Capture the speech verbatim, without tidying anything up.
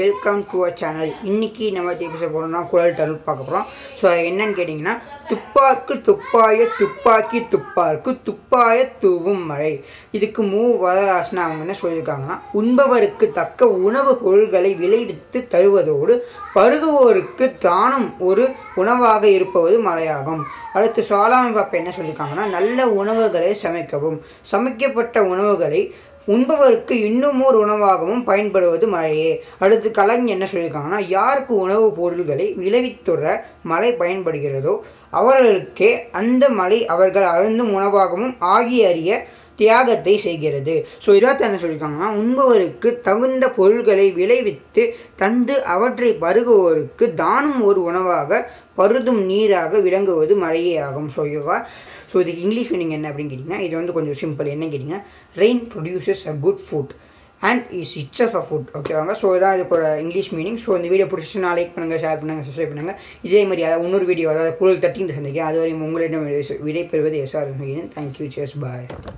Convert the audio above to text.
Welcome to our channel. இன்றைக்கி நம்ம எப்படி பேச போகிறோம்னா குரல் டருள் பார்க்க போகிறோம். ஸோ அது என்னன்னு கேட்டிங்கன்னா, துப்பாக்கு துப்பாய துப்பாக்கி துப்பாக்கு துப்பாய தூவும் மழை. இதுக்கு மூ வரராசனா அவங்க என்ன சொல்லியிருக்காங்கன்னா, உண்பவருக்கு தக்க உணவு பொருள்களை விளைவித்து தருவதோடு பருகுவோருக்கு தானும் ஒரு உணவாக இருப்பது மழையாகும். அடுத்து சாலாமி பாப்பா என்ன சொல்லியிருக்காங்கன்னா, நல்ல உணவுகளை சமைக்கவும் சமைக்கப்பட்ட உணவுகளை உண்பவருக்கு இன்னுமோர் உணவாகவும் பயன்படுவது மழையே. அடுத்து கலைஞர் என்ன சொல்லியிருக்காங்கன்னா, யாருக்கு உணவுப் பொருள்களை விளைவித்துற மழை பயன்படுகிறதோ அவர்களுக்கே அந்த மழை அவர்கள் அருந்தும் உணவாகவும் ஆகி அறிய தியாகத்தை செய்கிறது. ஸோ இருபத்தி என்ன சொல்லியிருக்காங்கன்னா, உண்பவருக்கு தகுந்த பொருள்களை விளைவித்து தந்து அவற்றை பருகுவோருக்கு தானும் ஒரு உணவாக பருதும் நீராக விளங்குவது மழையே ஆகும். ஸோ யோகா ஸோ இதுக்கு இங்கிலீஷ் மீனிங் என்ன அப்படின்னு கேட்டிங்கன்னா, இது வந்து கொஞ்சம் சிம்பிள். என்ன கேட்டிங்கன்னா, rain produces a good food and is it's of a food. ஓகேவாங்க. ஸோ இதான் இதுக்கு இங்கிலீஷ் மீனிங். ஸோ இந்த வீடியோ பிடிச்சிச்சுன்னா லைக் பண்ணுங்கள், ஷேர் பண்ணுங்கள், சப்ஸ்கிரைப் பண்ணுங்கள். இதே மாதிரி அதாவது இன்னொரு வீடியோ அதாவது குரல் தட்டின்னு சந்திக்கிறேன். அதுவரை உங்களிடம் விடை பெறுவது எஸ்ஆர். தேங்க்யூ. சேர்ஸ். பாய்.